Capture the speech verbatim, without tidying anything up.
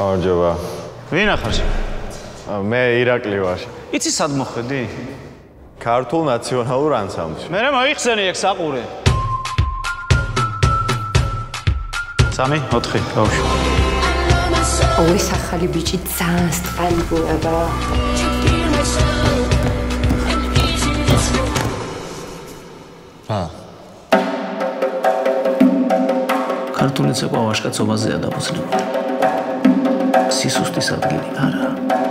გამარჯობა. ვინ ახარ? მე ირაკლი ვარ. იცი სად მოხვედი? ქართულ ნაციონალურ ანსამბლში. მე მოიხსენი ეგ საყურე. სამი, ოთხი, გავუშვი. ოღონდ ეს ახალი ბიჭი ძალიან სტილურია. ა ქართული ცეკვა ვაშკაცობაზეა დაფუძნებული. სისუსტის ადგილი არა.